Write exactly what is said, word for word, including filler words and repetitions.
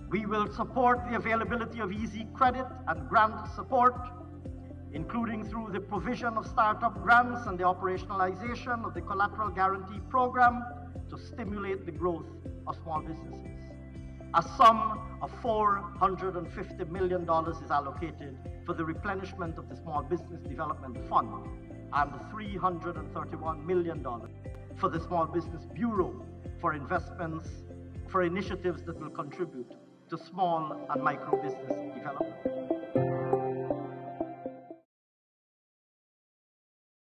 We will support the availability of easy credit and grant support, including through the provision of startup grants and the operationalization of the collateral guarantee program to stimulate the growth of small businesses. A sum of four hundred fifty million dollars is allocated for the replenishment of the Small Business Development Fund and three hundred thirty-one million dollars for the Small Business Bureau for investments, for initiatives that will contribute to small and micro business development.